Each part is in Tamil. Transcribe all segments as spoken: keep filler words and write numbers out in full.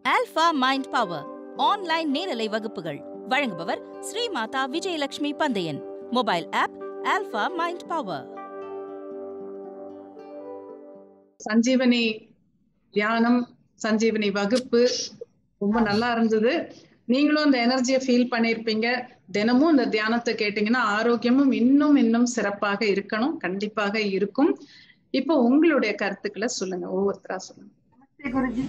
ஆல்பா மைண்ட் பவர் ஆன்லைன் நேரலை வகுப்புகள் வழங்குபவர் ஸ்ரீமாதா விஜயலட்சுமி பந்தயன். Mobile app alpha mind power. Sanjeevani தியானம், சஞ்சீவனி வகுப்பு ரொம்ப நல்லா இருந்தது. நீங்களும் இந்த எனர்ஜியை ஃபீல் பண்ணியிருப்பீங்க. தினமும் இந்த தியானத்தை கேட்டீங்கன்னா ஆரோக்கியமும் இன்னும் இன்னும் சிறப்பாக இருக்கணும், கண்டிப்பாக இருக்கும். இப்போ உங்களுடைய கருத்துக்களை சொல்லுங்க, ஒவ்வொருத்தரா சொல்லுங்க. குருஜி,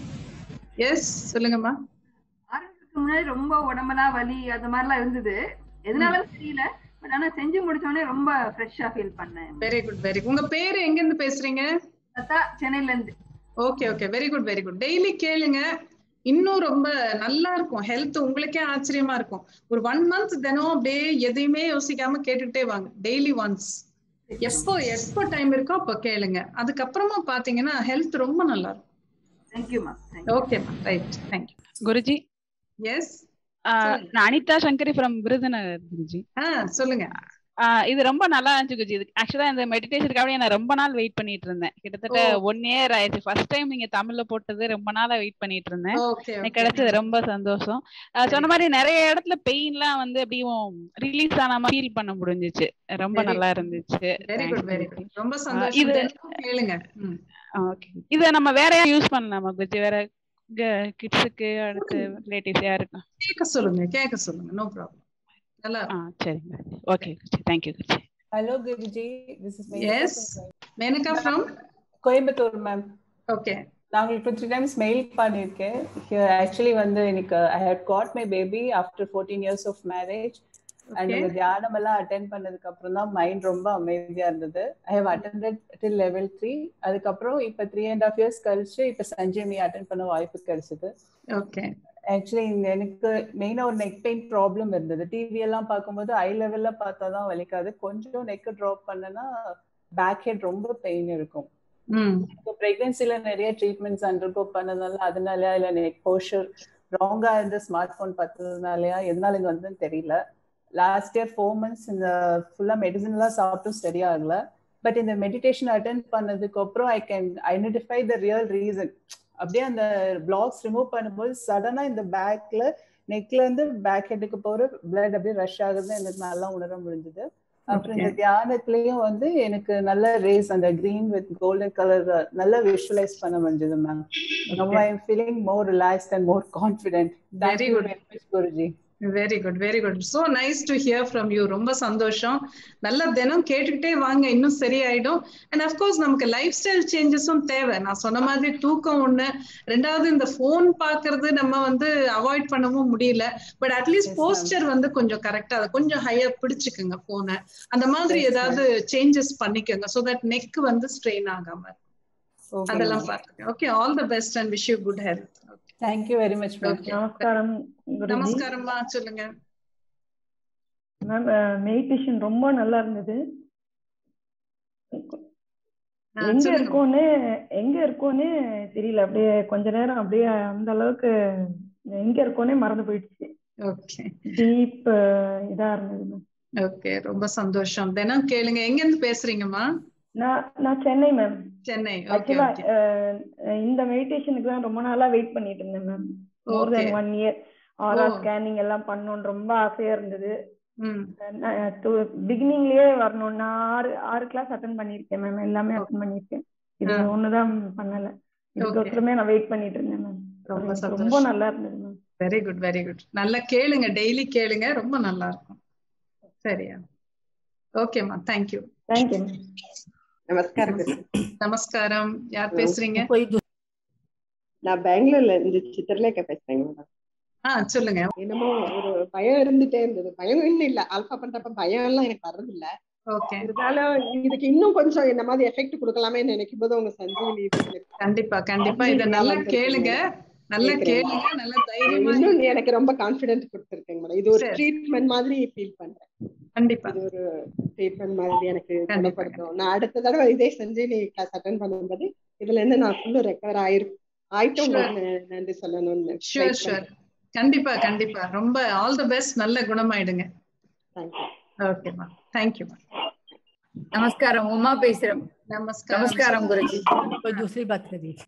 எஸ் சொல்லுங்கம்மா. ஆரம்பத்துக்கு முன்னாடி ரொம்ப உடம்பெல்லாம் வலி அது மாதிரிலாம் இருந்தது, எதனால தெரியல. பட் ஆனா செஞ்சு முடிச்சோடனே ரொம்ப ஃப்ரெஷ்ஷா ஃபீல் பண்ணேன். Very good very good. உங்க பேரு எங்க இருந்து பேசுறீங்க? அத்தா, சென்னையில இருந்து. Okay okay, very good very good. Daily கேளுங்க, இன்னும் ரொம்ப நல்லா இருக்கும். ஹெல்த் உங்களுக்கே ஆச்சரியமா இருக்கும். ஒரு ஒன் மந்த் தினம் அப்படியே எதையுமே யோசிக்காம கேட்டுட்டே வாங்க, டெய்லி ஒன்ஸ். எப்போ எப்போ டைம் இருக்கோ அப்போ கேளுங்க. அதுக்கப்புறமா பாத்தீங்கன்னா ஹெல்த் ரொம்ப நல்லா இருக்கும். தேங்க்யூமா. ஓகேம்மா, ரைட், தேங்க்யூ. குருஜி, எஸ், நான் அனிதா சங்கரி ஃப்ரம் விருதுநகர். குருஜி, ஆ சொல்லுங்க. இது ரொம்ப நல்லா இருந்துச்சு குருஜி. இது ஆக்சுவலா இந்த மெடிடேஷனுக்காக நான் ரொம்ப நாள் வெயிட் பண்ணிட்டு இருந்தேன். கிட்டத்தட்ட ஒன் இயர் ஆயிடுச்சு. ஃபர்ஸ்ட் டைம் நீங்க தமிழ்ல போட்டது ரொம்ப நாளா வெயிட் பண்ணிட்டு இருந்தேன். எனக்கு கிடைச்சது ரொம்ப சந்தோஷம். சொன்ன மாதிரி நிறைய இடத்துல பெயின் எல்லாம் வந்து அப்படியும் ரிலீஸ் ஆன மாதிரி ஃபீல் பண்ண முடிஞ்சிச்சு. ரொம்ப நல்லா இருந்துச்சு. வெரி குட் வெரி குட், ரொம்ப சந்தோஷம். இது கேளுங்க. ஓகே, இத நம்ம வேற யாரும் யூஸ் பண்ணலாமா குருஜி? வேற கிட்ஸுக்கு அடுத்து ரிலேட்டிவ்ஸ் யாருக்கு கேட்க சொல்லுங்க, கேட்க சொல்லுங்க, நோ ப்ராப்ளம். நல்லா ஆ சரிங்க. Okay Guruji, thank you Guruji. Hello Guruji, this is Menaka. Yes, Menaka from Coimbatore ma'am. Okay. நான் இப்போ three times mail பண்ணிருக்கேன். Here actually வந்து எனக்கு I had got my baby after fourteen years of marriage. And இந்த தியானம் எல்லாம் அட்டெண்ட் பண்ணதுக்கு அப்புறம் தான் மைண்ட் ரொம்ப அமைதியா இருந்தது. I have attended till level three. அதுக்கப்புறம் இப்போ த்ரீ அண்ட் ஹாஃப் இயர்ஸ் கழிச்சு இப்போ சஞ்சீவனி அட்டெண்ட் பண்ண வாய்ப்பு கிடைச்சது. ஓகே. ஆக்சுவலி எனக்கு மெயினா ஒரு நெக் பெயின் ப்ராப்ளம் இருந்தது. டிவி எல்லாம் பார்க்கும்போது ஐ லெவல்ல பார்த்தா தான் வலிக்காது, கொஞ்சம் நெக் ட்ராப் பண்ணனா பேக் ஹெட் ரொம்ப பெயின் இருக்கும். இப்போ பிரெக்னன்சில நிறைய ட்ரீட்மெண்ட்ஸ் அண்டர்கோ பண்ணதுனால அதனாலயா இல்லை நெக் போஸ்டர் ராங்கா இருந்து ஸ்மார்ட் போன் பார்த்ததுனாலயா எதனால இங்க வந்து தெரியல. லாஸ்ட் இயர் ஃபோர் மந்த்ஸ் இந்த ஃபுல்லா மெடிசன் எல்லாம் சாப்பிட்டும் சரியாகல. பட் இந்த மெடிடேஷன் அட்டென்ட் பண்ணதுக்கு அப்புறம் I can identify the real reason. அப்படியே அந்த பிளாக்ஸ் ரிமூவ் பண்ணும்போது சடனா இந்த பேக்ல நெக்ல இருந்து பேக் ஹெட்டுக்கு போற பிளட் அப்படியே ரஷ் ஆகுது எனக்கு நல்லா உணர முடிஞ்சது. அப்புறம் இந்த தியானத்திலயும் வந்து எனக்கு நல்ல ரேஸ் அந்த கிரீன் வித் கோல்டன் கலர் நல்லா விஷுவலைஸ் பண்ண முடிஞ்சது ma'am. Now I am feeling more relaxed and more confident. Thank you very much Guruji. Very good very good, so nice to hear from you. ரொம்ப சந்தோஷம். நல்ல தினம் கேட்டுக்கிட்டே வாங்க, இன்னும் சரியாயிடும். அண்ட் அஃப்கோர்ஸ் நமக்கு லைஃப் ஸ்டைல் சேஞ்சஸும் தேவை. நான் சொன்ன மாதிரி தூக்கம் ஒண்ணு, ரெண்டாவது இந்த போன் பாக்குறது நம்ம வந்து அவாய்ட் பண்ணவும் முடியல. பட் அட்லீஸ்ட் போஸ்டர் வந்து கொஞ்சம் கரெக்டா அதை கொஞ்சம் ஹையா பிடிச்சுக்குங்க போனை. அந்த மாதிரி ஏதாவது சேஞ்சஸ் பண்ணிக்கோங்க, சோ தட் நெக் வந்து ஸ்ட்ரெயின் ஆகாம இருக்கும். அதெல்லாம் பாருங்க. Okay, all the best and wish you good health. Thank you very much ma'am. நமஸ்காரம் குருஜி. நமஸ்காரம்மா, சொல்லுங்க மேம். மெடிடேஷன் ரொம்ப நல்லா இருந்தது. எங்க இருக்கோன்னு எங்க இருக்கோன்னு தெரியல. அப்படியே கொஞ்ச நேரம் அப்படியே அந்த அளவுக்கு எங்க இருக்கோன்னே மறந்து போயிடுச்சு. ஓகே, டீப் இதா இருந்தது மேம். ஓகே, ரொம்ப சந்தோஷம். தினம் கேளுங்க. எங்க இருந்து பேசுறீங்கம்மா? நான் நான் சென்னை மேம். சென்னை. ஆக்சுவலா இந்த மெடிடேஷனுக்கு தான் ரொம்ப நாளா வெயிட் பண்ணிட்டு இருந்தேன் ma'am. More than one year aura scanning எல்லாம் பண்ணணும்னு ரொம்ப ஆசையா இருந்தது. பிகினிங்லயே வரணும். நான் ஆறு ஆறு கிளாஸ் அட்டன் பண்ணிருக்கேன் மேம், எல்லாமே அட்டன் பண்ணிருக்கேன். இது ஒண்ணுதான் பண்ணல. இதுக்கோசரமே நான் வெயிட் பண்ணிட்டு இருந்தேன் மேம். ரொம்ப நல்லா இருந்தது ma'am. Very good very good. நல்லா கேளுங்க, டெய்லி கேளுங்க, ரொம்ப நல்லா இருக்கும். சரியா? ஓகேம்மா, தேங்க்யூ. தேங்க்யூ. நமஸ்காரம். நமஸ்காரம். யார் பேசுறீங்க? நான் பெங்களூர்ல இருந்து சித்திரலேகா பேசுறேங்க மேடம். ஆ சொல்லுங்க. என்னமோ ஒரு பயம் இருந்துட்டே இருந்தது. பயம் இன்னும் இல்ல, ஆல்பா பண்றப்ப பயம் எல்லாம் எனக்கு வர்றது இல்ல. இருந்தாலும் இதுக்கு இன்னும் கொஞ்சம் என்ன மாதிரி எஃபெக்ட் கொடுக்கலாமே நினைக்கும் போது உங்க சஞ்சீவனி கண்டிப்பா கண்டிப்பா இத நல்லா கேளுங்க, நல்லா கேளுங்க, நல்ல தைரியமா. இன்னும் எனக்கு ரொம்ப கான்ஃபிடன்ஸ் கொடுத்திருக்கேங்க மேடம். இது ஒரு ட்ரீட்மெண்ட் மாதிரி ஃபீல் பண்றேன். கண்டிப்பா இது ஒரு ட்ரீட்மெண்ட் மாதிரி எனக்கு குணப்படுத்தும். நான் அடுத்த தடவை இதே சஞ்சீவனி கிளாஸ் அட்டென்ட் பண்ணும்போது இதுல இருந்து நான் ஃபுல்லா ரெக்கவர் ஆயிரு ஆயிட்டும் நன்றி சொல்லணும்னு. ஷூர் ஷூர், கண்டிப்பா கண்டிப்பா. ரொம்ப ஆல் தி பெஸ்ட். நல்ல குணமாயிடுங்க. தேங்க்யூ. ஓகேமா, தேங்க்யூமா. நமஸ்காரம், உமா பேசுறேன். நமஸ்காரம். நமஸ்காரம் குருஜி. कोई दूसरी बात करिए.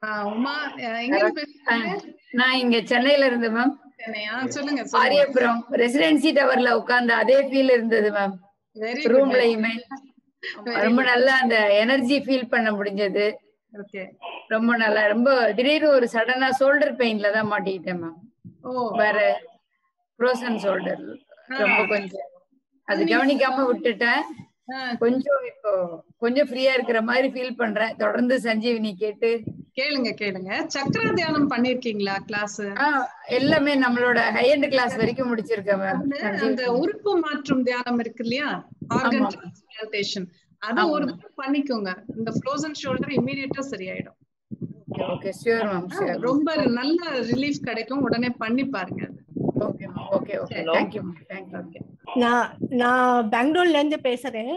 உமா எங்க இருந்து பேசுறீங்க? நான் இங்க சென்னையில இருந்து மேம். சென்னையா? சொல்லுங்க. ஆரியபுரம் ரெசிடென்சி டவர்ல உட்கார்ந்து அதே ஃபீல் இருந்தது மேம். ரூம்லயுமே ரொம்ப நல்லா அந்த எனர்ஜி ஃபீல் பண்ண முடிஞ்சது. ஓகே. ரொம்ப நல்லா. ரொம்ப திடீர்னு ஒரு சடனா ஷோல்டர் பெயின்ல தான் மாட்டிக்கிட்டேன் மேம். ஓ. வேற ஃப்ரோசன் ஷோல்டர் ரொம்ப கொஞ்சம் அது கவனிக்காம விட்டுட்டேன். கொஞ்சம் இப்போ கொஞ்சம் ஃப்ரீயா இருக்கிற மாதிரி ஃபீல் பண்றேன். தொடர்ந்து சஞ்சீவினி கேட்டு கேளுங்க கேளுங்க. சக்கர தியானம் பண்ணிருக்கீங்களா கிளாஸ்? எல்லாமே நம்மளோட ஹை எண்ட் கிளாஸ் வரைக்கும் முடிச்சிருக்கேன் மேம். அந்த உறுப்பு மாற்றும் தியானம் இருக்கு இல்லையா, ஆர்கன் டிரான்ஸ்பிளான்டேஷன், அது ஒரு தடவை பண்ணிக்கோங்க. இந்த ஃப்ரோசன் ஷோல்டர் இமிடியேட்டா சரியாயிடும். Okay sure ma'am. ரொம்ப நல்ல ரிலீஃப் கிடைக்கும். உடனே பண்ணி பாருங்க. Okay okay okay thank you thank you. நான் நான் பெங்களூர்ல இருந்து பேசுறேன்.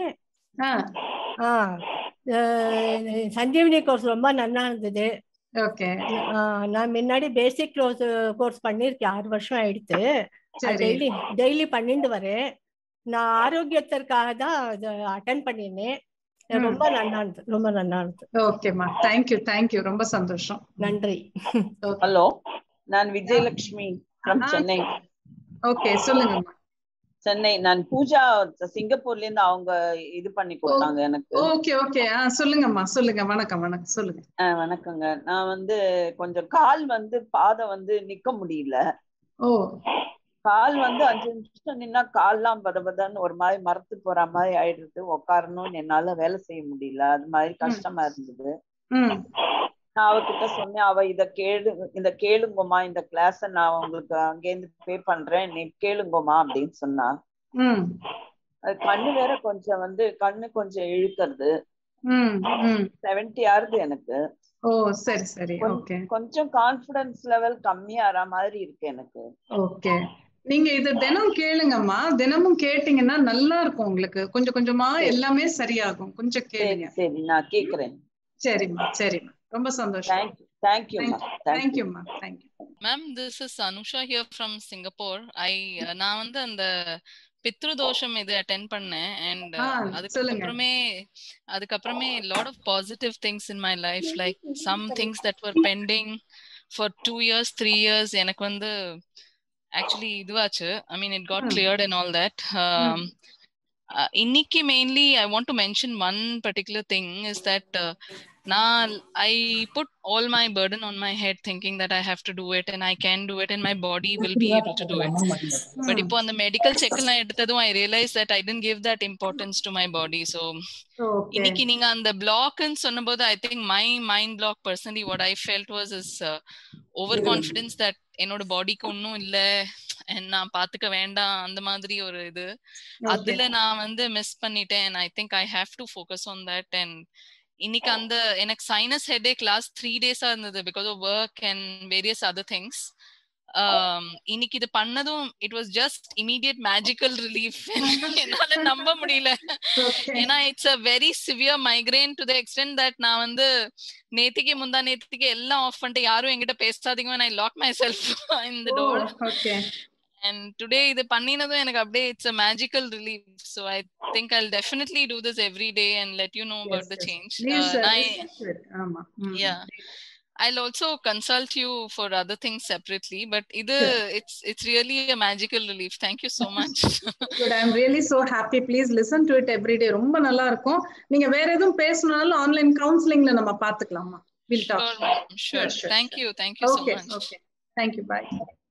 சஞ்சீவினி கோர்ஸ் ரொம்ப நல்லா இருந்தது. ஓகே. நான் முன்னாடி பேசிக் கோர்ஸ் கோர்ஸ் பண்ணிருக்கேன். ஆறு வருஷம் ஆயிடுச்சு. டெய்லி டெய்லி பண்ணிட்டு வரேன். நான் ஆரோக்கியத்திற்காக தான் அட்டென்ட் பண்ணினேன். ரொம்ப நல்லா இருந்தது. ரொம்ப நல்லா இருந்தது. ஓகேமா, தேங்க்யூ தேங்க்யூ. ரொம்ப சந்தோஷம். நன்றி. ஹலோ, நான் விஜயலட்சுமி from சென்னை. ஓகே, சொல்லுங்க. சென்னை. நான் பூஜா சிங்கப்பூர்ல இருந்து அவங்க இது பண்ணி கொடுத்தாங்க எனக்கு. Okay okay. சொல்லுங்கம்மா சொல்லுங்க. வணக்கம் வணக்கம். சொல்லுங்க. வணக்கங்க. நான் வந்து கொஞ்சம் கால் வந்து பாதம் வந்து நிக்க முடியல. ஓ. கால் வந்து அஞ்சு நிமிஷம் நின்னா கால்லாம் பதபதன்னு ஒரு மாதிரி மரத்து போற மாதிரி ஆயிடுது. உட்காரணும்னு என்னால வேலை செய்ய முடியல. அது மாதிரி கஷ்டமா இருந்தது. நான் அவகிட்ட சொன்னேன், அவ இத கேளு இந்த கேளுங்கம்மா, இந்த கிளாஸ நான் உங்களுக்கு அங்கேருந்து பே பண்றேன், நீ கேளுங்கம்மா அப்படின்னு சொன்னா. அது கண்ணு வேற கொஞ்சம் வந்து கண்ணு கொஞ்சம் இழுக்கிறது. செவன்டி ஆறுது எனக்கு. ஓ சரி சரி. ஓகே. கொஞ்சம் கான்ஃபிடன்ஸ் லெவல் கம்மியாற மாதிரி இருக்கு எனக்கு. ஓகே. நீங்க இது தினம் கேளுங்கம்மா. தினமும் கேட்டீங்கன்னா நல்லா இருக்கும். உங்களுக்கு கொஞ்சம் கொஞ்சமா எல்லாமே சரியாகும். கொஞ்சம் கேளுங்க. சரி, நான் கேக்குறேன். சரிம்மா சரிம்மா. ரொம்ப சந்தோஷம். Thank you ma. Thank you ma. Thank you. Ma'am, this is Anusha here from Singapore. I நான் வந்து அந்த பித்ரு தோஷம் இது அட்டெண்ட் பண்ணேன். அண்ட் அதுக்கப்புறமே அதுக்கப்புறமே lot of positive things in my life, like some things that were pending for two years three years எனக்கு வந்து actually இதுவாச்சு. I mean it got cleared and all that. um uh, இன்னைக்கு mainly I want to mention one particular thing is that uh, now I put all my burden on my head thinking that I have to do it and I can do it and my body will be able to do it. But ipo on the medical check la edutadum I realized that I didn't give that importance to my body. So இன்னைக்கு நீங்க அந்த block ன்னு சொன்னபோது I think my mind block personally what I felt was is uh, overconfidence that என்னோட பாடிக்கு ஒன்னும் இல்ல நான் பாத்துக்க வேண்டாம் அந்த மாதிரி ஒரு இது. அதுல நான் வந்து மிஸ் பண்ணிட்டேன். and I think I have to focus on that. and இன்னைக்கு அந்த எனக்கு சைனஸ் ஹெடேக் லாஸ்ட் த்ரீ டேஸா இருந்தது because of work and various other things. இன்னைக்கு இது பண்ணதும் it was just immediate magical relief. என்னால நம்ப முடியல. ஏன்னா it's a very severe migraine to the extent that நான் வந்து நேத்திக்கு முந்தா நேத்திக்கு எல்லாம் ஆஃப் பண்ணிட்டு யாரும் என்கிட்ட பேசாதீங்க, நான் lock myself in the door. And today இது பண்ணினதும் எனக்கு அப்படியே it's a magical relief. So I think I'll definitely do this every day and let you know yes, about the yes. change. Please, uh, I, ஆமா. Yeah. I'll also consult you for other things separately, but இது sure. it's it's really a magical relief. Thank you so much. Good. I'm really so happy. Please listen to it every day. ரொம்ப நல்லா இருக்கும். நீங்க வேற எதுவும் பேசணும்னாலும் ஆன்லைன் கவுன்சிலிங்ல நம்ம பாத்துக்கலாமா? We'll talk. Sure, sure. sure, sure. Thank you. Thank you okay, so much. Okay. Thank you. Bye.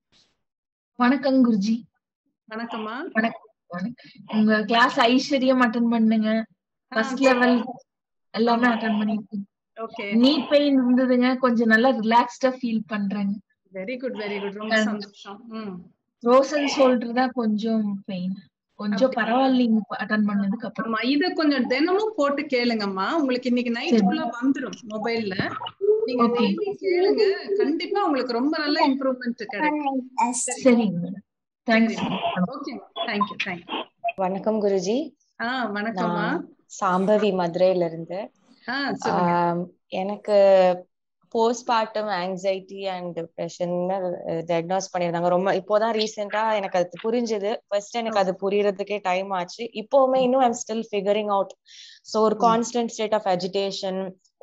வணக்கம் குருஜி. வணக்கம்மா. வணக்கம். உங்க கிளாஸ் ஐஸ்வர்யம் அட்டெண்ட் பண்ணுங்க. ஃபர்ஸ்ட் லெவல் எல்லாமே அட்டெண்ட் பண்ணிருக்கேன். ஓகே. நீ பெயின் இருந்ததுங்க, கொஞ்சம் நல்லா ரிலாக்ஸ்டா ஃபீல் பண்றேங்க. Very good very good. ரொம்ப சந்தோஷம். ம். ரோசன் ஷோல்டர் தான் கொஞ்சம் பெயின். கொஞ்சம் பரவாயில்லைங்க அட்டெண்ட் பண்ணதுக்கு அப்புறம். இத கொஞ்சம் தினமும் போட்டு கேளுங்கம்மா. உங்களுக்கு இன்னைக்கு நைட் ஃபுல்லா வந்துரும் மொபைல்ல. நீங்க டெய்லி கேளுங்க, கண்டிப்பா உங்களுக்கு ரொம்ப நல்ல இம்ப்ரூவ்மென்ட் கிடைக்கும். சரிங்க. Thanks. Okay. Thank you thank you. வணக்கம் குருஜி. ஆ வணக்கம்மா. சாம்பவி மதுரையில இருந்து. ஆ சொல்லுங்க. எனக்கு postmortem anxiety and depression diagnose பண்ணிருந்தாங்க. ரொம்ப இப்போதான் ரீசெண்டா எனக்கு அது புரிஞ்சது. ஃபர்ஸ்ட் எனக்கு அது புரியறதுக்கே டைம் ஆச்சு. இப்போவுமே இன்னும் I am still figuring out. So ஒரு constant state of agitation,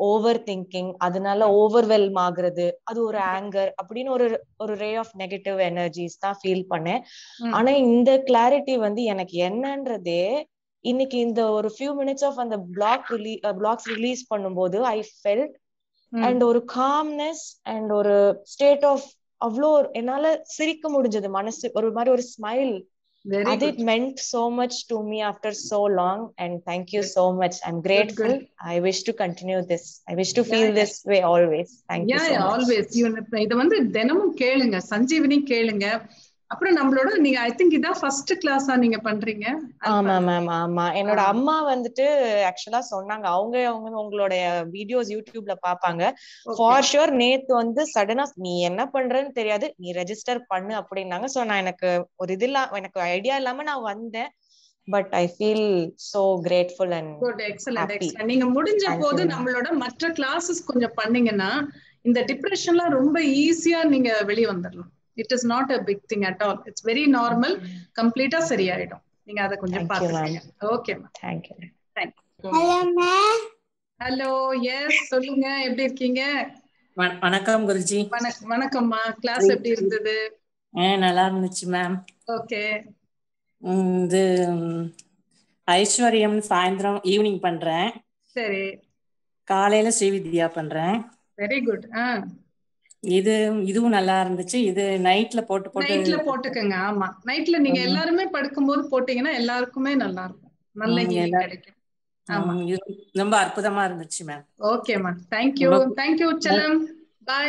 over thinking, அதனால ஓவர்வெல்ம் ஆகுறது, அது ஒரு ஆங்கர் அப்படின்னு ஒரு ஒரு ரே ஆஃப் நெகட்டிவ் எனர்ஜிஸ் தான் ஃபீல் பண்ணேன். ஆனா இந்த கிளாரிட்டி வந்து எனக்கு என்னன்றதே இன்னைக்கு இந்த ஒரு ஃபியூ மினிட்ஸ் ஆஃப் அந்த பிளாக் ரிலீ பிளாக்ஸ் ரிலீஸ் பண்ணும்போது ஐ ஃபெல்ட் அண்ட் ஒரு காம்னஸ் அண்ட் ஒரு ஸ்டேட் ஆஃப் அவ்வளோ என்னால சிரிக்க முடிஞ்சது, மனசு ஒரு மாதிரி ஒரு ஸ்மைல். அது it meant so much to me after so long, and thank you so much. I'm grateful. Good, good. I wish to continue this. I wish to feel yeah, this yeah. way always. Thank yeah, you so yeah, much. Always. இத வந்து தினமும் கேளுங்க, சஞ்சீவினி கேளுங்க. அப்புறம் நம்மளோட நீங்க ஐ திங்க் இதான் ஃபர்ஸ்ட் கிளாஸா நீங்க பண்றீங்க? ஆமா மேம், ஆமா. என்னோட அம்மா வந்துட்டு ஆக்சுவலா சொன்னாங்க, அவங்க அவங்க உங்களோட வீடியோஸ் யூடியூப்ல பாப்பாங்க. ஃபார் ஷூர் நேத்து வந்து சடனா நீ என்ன பண்றன்னு தெரியாது, நீ ரெஜிஸ்டர் பண்ணு அப்படின்னாங்க. சோ நான் எனக்கு ஒரு இது இல்ல, எனக்கு ஐடியா இல்லாம நான் வந்தேன். But I feel so grateful and good. Excellent, excellent. நீங்க முடிஞ்ச போது நம்மளோட மற்ற கிளாஸஸ் கொஞ்சம் பண்ணீங்கன்னா இந்த டிப்ரெஷன்லாம் ரொம்ப ஈஸியா நீங்க வெளிய வந்துடலாம். It is not a big thing at all. It's very normal. Complete ah சரியாயிடும். நீங்க அத கொஞ்சம் பாத்துக்கங்க. Okay ma. Thank you. Thank you. Hello ma. Hello. Yes, சொல்லுங்க, எப்படி இருக்கீங்க? வணக்கம் குருஜி. வணக்கம்மா. கிளாஸ் எப்படி இருந்தது? ஏ நல்லா இருந்துச்சு மேம். ஓகே. இது ஐஸ்வர்யம் சாயந்திரம் ஈவினிங் பண்றேன். சரி. காலையில ஸ்ரீவித்யா பண்றேன். Very good. ஆ இது இதுவும் நல்லா இருந்துச்சு. இது நைட்ல போட்டு போட்டு நைட்ல போட்டுக்கங்க. ஆமா, நைட்ல நீங்க எல்லாருமே படுக்கும்போது போட்டீங்கன்னா எல்லாருக்குமே நல்லா இருக்கும், நல்ல ஹீலிங் கிடைக்கும். ஆமா, ரொம்ப அற்புதமா இருந்துச்சு ma'am. Okay ma'am, thank you. thank you செல்லம். Bye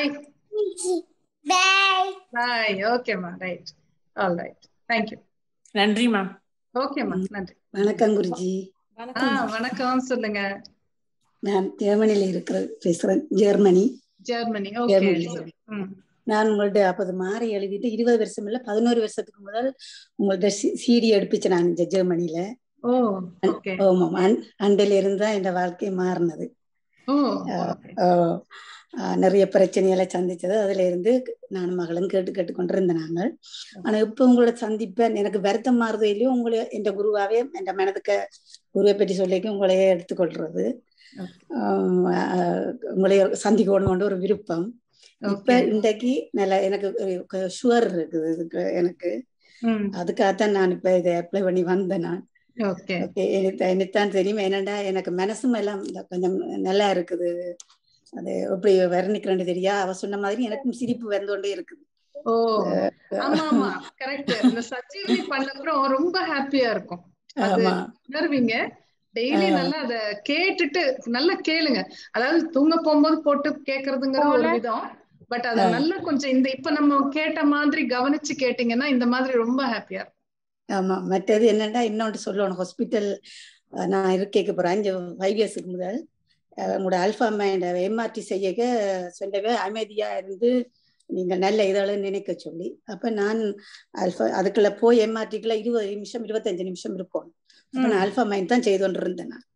bye bye. Okay ma'am, right, all right, thank you. நன்றி மேம். ஓகே மேம், நன்றி. வணக்கம் குருஜி. வணக்கம். வணக்கம், சொல்லுங்க. நான் ஜெர்மனில இருக்கிற பேசுறேன். Germany Germany. ஓகே. நான் உங்கள்ட்ட அப்போது மாறி எழுதிட்டு இருபது வருஷம் இல்ல பதினோரு வருஷத்துக்கு முதல் உங்கள்ட்ட சிடி எடுப்பிச்சேன் நான் ஜெர்மனில. அண்டையில இருந்தா இந்த வாழ்க்கை மாறினது. நிறைய பிரச்சனைகளை சந்திச்சது. அதுல இருந்து நானும் மகளும் கேட்டு கேட்டு கொண்டு இருந்த நாங்கள். ஆனா இப்ப உங்களோட சந்திப்ப எனக்கு வருத்தம் மாறுதோ இல்லையோ, உங்களை என் குருவாவே என் மனதுக்கு குருவை பற்றி சொல்லிக்க உங்களையே எடுத்துக்கொள்றது, உங்களைய சந்திக்கணும்னு ஒரு விருப்பம். இப்ப இன்றைக்கு நல்ல எனக்கு ஷுவர் இருக்குது இதுக்கு எனக்கு. அதுக்காகத்தான் நான் இப்ப இதை அப்ளை பண்ணி வந்தேன். நான் எனக்குத்தான் தெரியும். என்னடா எனக்கு மனசும் எல்லாம் கொஞ்சம் நல்லா இருக்குது. அது எப்படி வர்ணிக்கிறேன்னு தெரியா. அவ சொன்ன மாதிரி எனக்கும் சிரிப்பு வந்துகொண்டே இருக்குது. ஓ ஆமா ஆமா, கரெக்ட். இந்த சர்ஜரி பண்ண அப்புறம் ரொம்ப ஹாப்பியா இருக்கும். உணர்வீங்க. டெய்லி நல்லா அத கேட்டுட்டு நல்லா கேளுங்க. அதாவது தூங்க போகும்போது போட்டு கேக்குறதுங்கிற ஒரு விதம். பட் அது நல்லா கொஞ்சம் இந்த இப்ப நம்ம கேட்ட மாதிரி கவனிச்சு கேட்டீங்கன்னா இந்த மாதிரி ரொம்ப ஹாப்பியா இருக்கும். ஆமா. மற்றது என்னன்னா இன்னொன்று சொல்லணும். ஹாஸ்பிட்டல் நான் இருக்க போறேன். அஞ்சு ஃபைவ் இயர்ஸுக்கு முதல் உங்களோட அல்ஃபா மைண்ட் எம்ஆர்டி செய்ய சொல்லவே அமைதியா இருந்து நீங்க நல்ல இதழ நினைக்க சொல்லி, அப்ப நான் அல்ஃபா அதுக்குள்ள போய் எம்ஆர்டிக்குள்ள இருபது நிமிஷம் இருபத்தஞ்சு நிமிஷம் இருக்கும். அப்ப நான் அல்ஃபா மைண்ட் தான் செய்து கொண்டு இருந்தேன். நான்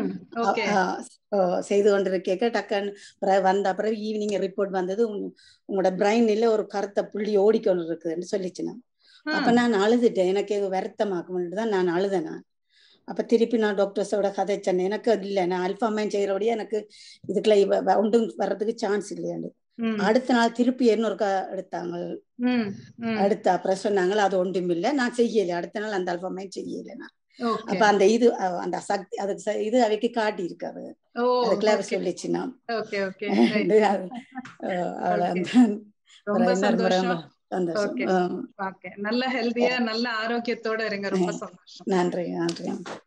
செய்து கொண்டிருக்க டக்குன்னு வந்த அப்புறம் ஈவினிங் ரிப்போர்ட் வந்தது, உங்களோட பிரைன்ல ஒரு கருத்தை புள்ளி ஓடிக்கொண்டு இருக்குதுன்னு சொல்லிச்சு. நான் அப்ப நான் அழுதுட்டேன். எனக்கு வருத்தமாக்கும்னு தான் நான் அழுதேன். நான் அப்ப திருப்பி நான் டாக்டர்ஸோட கதை சொன்னேன். எனக்கு அது இல்லை, நான் அல்ஃபா மைண்ட் செய்யறபடியா எனக்கு இதுக்குள்ள ஒன்றும் வர்றதுக்கு சான்ஸ் இல்லையாண்டு. அடுத்த நாள் திருப்பி இன்னொருக்கா எடுத்தாங்க. அடுத்த அப்புறம் சொன்னாங்க அது ஒன்றும் இல்லை, நான் செய்யலை. அடுத்த நாள் அந்த அல்ஃபா மைண்ட் செய்யலை. நான் அப்ப அந்த இது அந்த சக்தி அதுக்கு இது அவைக்கு காட்டி இருக்காது. அதுக்குள்ள அவ சொல்லிச்சுன்னா நல்ல ஹெல்தியா நல்ல ஆரோக்கியத்தோட இருங்க. ரொம்ப சந்தோஷம். நன்றி நன்றி.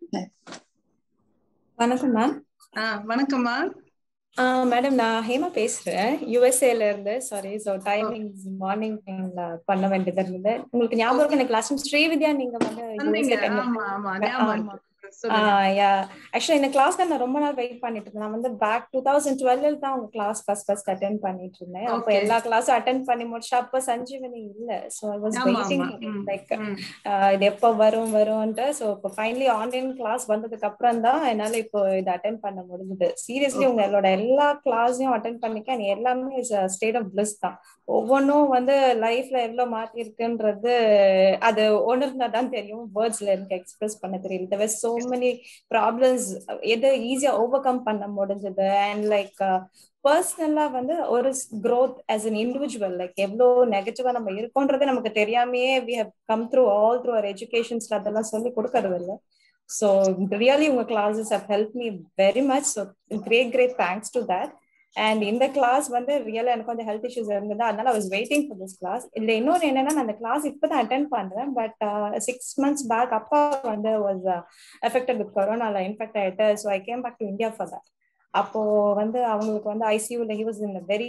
வணக்கம் மேம். வணக்கம்மா. மேடம், நான் ஹேமா பேசுறேன் யூஎஸ்ஏல இருந்து. சாரி, ஸோ டைமிங் மார்னிங் டைம்ல பண்ண வேண்டியது இருந்தது. உங்களுக்கு ஞாபகம் இருக்கு எனக்கு கிளாஸ் ஸ்ரீவித்யா நீங்க வந்து ஆக்சுவலா இந்த கிளாஸ் தான் நான் ரொம்ப நாள் வெயிட் பண்ணிட்டு இருந்தேன். நான் வந்து பேக் டூ தௌசண்ட் டுவெல்ல தான் உங்க கிளாஸ் ஃபர்ஸ்ட் ஃபர்ஸ்ட் அட்டென்ட் பண்ணிட்டு இருந்தேன். அப்ப எல்லா கிளாஸும் அட்டென்ட் பண்ணி முடிச்சா அப்ப சஞ்சீவனி இல்ல. So I was waiting like இது எப்போ வரும் வரும்ன்ட்டு. ஸோ இப்போ ஃபைனலி ஆன்லைன் கிளாஸ் வந்ததுக்கு அப்புறம் தான் என்னால இப்போ இதை அட்டென்ட் பண்ண முடிஞ்சது. சீரியஸ்லி உங்களோட எல்லா கிளாஸையும் அட்டென்ட் பண்ணிக்க எல்லாமே இஸ் ஸ்டேட் ஆஃப் பிளிஸ் தான். ஒவ்வொன்றும் வந்து லைஃப்ல எவ்வளவு மாத்தி இருக்குன்றது அது உணர்ந்தாதான் தெரியும். வேர்ட்ஸ்ல எனக்கு எக்ஸ்பிரஸ் பண்ண தெரியல. There was so many problems எதை ஈஸியா ஓவர் கம் பண்ண முடிஞ்சது. அண்ட் லைக் பர்சனலா வந்து ஒரு growth as an individual, like எவ்வளவு நெகட்டிவா நம்ம இருக்கோன்றது நமக்கு தெரியாமையே we have come through all through our educations அதெல்லாம் சொல்லி கொடுக்கறது இல்லை. So really உங்க classes have helped me very much. So great great thanks to that. And இந்த கிளாஸ் வந்து ரியலா எனக்கு கொஞ்சம் ஹெல்த் இஷ்யூஸ் இருந்தது, அதனால I was waiting for this class. இதுல இன்னொரு என்னன்னா, நான் அந்த கிளாஸ் இப்பதான் அட்டென்ட் பண்றேன். பட் சிக்ஸ் மந்த்ஸ் பேக் அப்பா வந்து வாஸ் அஃபெக்டட் வித் கொரோனால இன்ஃபெக்ட் ஆயிட்டு. So I came back to India for that. அப்போ வந்து அவங்களுக்கு வந்து ஐசியூல he was in very